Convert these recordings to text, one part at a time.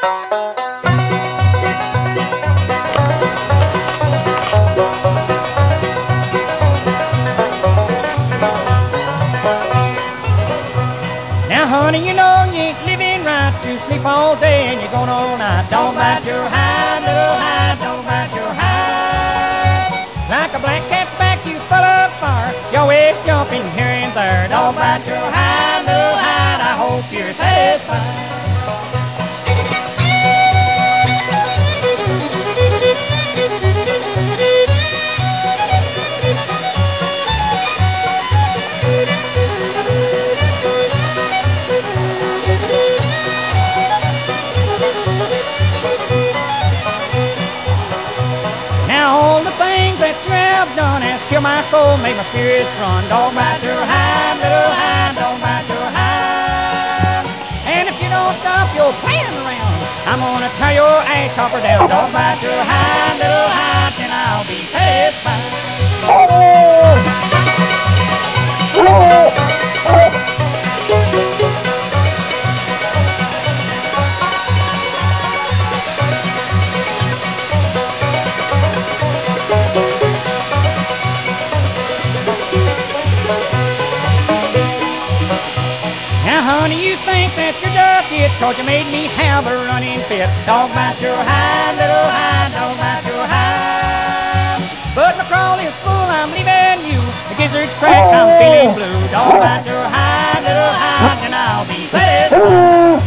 Now, honey, you know you ain't living right. You sleep all day and you're gone all night. Don't bite your hide, little hide, don't bite your hide. Like a black cat's back, you full of fire. You're always jumping here and there. Don't bite your hide, little hide, I hope you're satisfied. All the things that you have done has killed my soul, made my spirits run. Don't bite your hide, little hide, don't bite your hide. And if you don't stop your playing around, I'm gonna tear your ash hopper down. Don't bite your hide, little hide, then I'll be satisfied. Honey, you think that you're just it, 'cause you made me have a running fit. Don't bite your hide, little hide, don't bite your hide. But my crawl is full, I'm leaving you. The gizzard's cracked, I'm feeling blue. Don't bite your hide, little hide, then I'll be satisfied.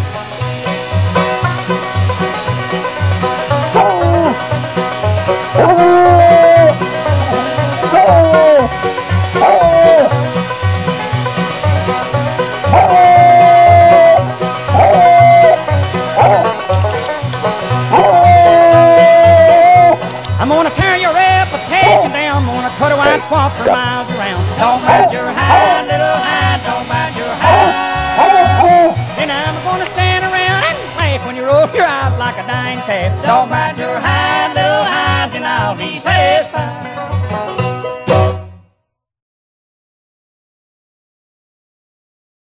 I'm gonna tear your reputation down. I'm gonna cut a wide swamp for miles around. Don't bite your hide, little hide, don't bite your hide. Then I'm gonna stand around and laugh when you roll your eyes like a dying calf. Don't bite your hide, little hide, then I'll be satisfied.